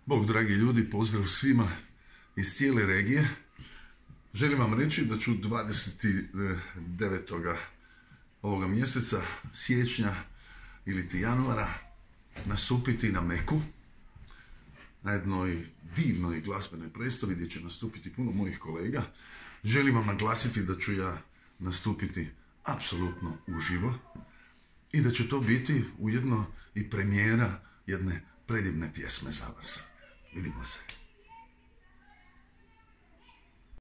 Bog, dragi ljudi, pozdrav svima iz cijele regije. Želim vam reći da ću 29. ovoga mjeseca, siječnja ili januara, nastupiti na Meku, na jednoj divnoj glazbenoj predstavi gdje će nastupiti puno mojih kolega. Želim vam naglasiti da ću ja nastupiti apsolutno uživo i da će to biti ujedno i premijera jedne predivne pjesme za vas. Vidimo se.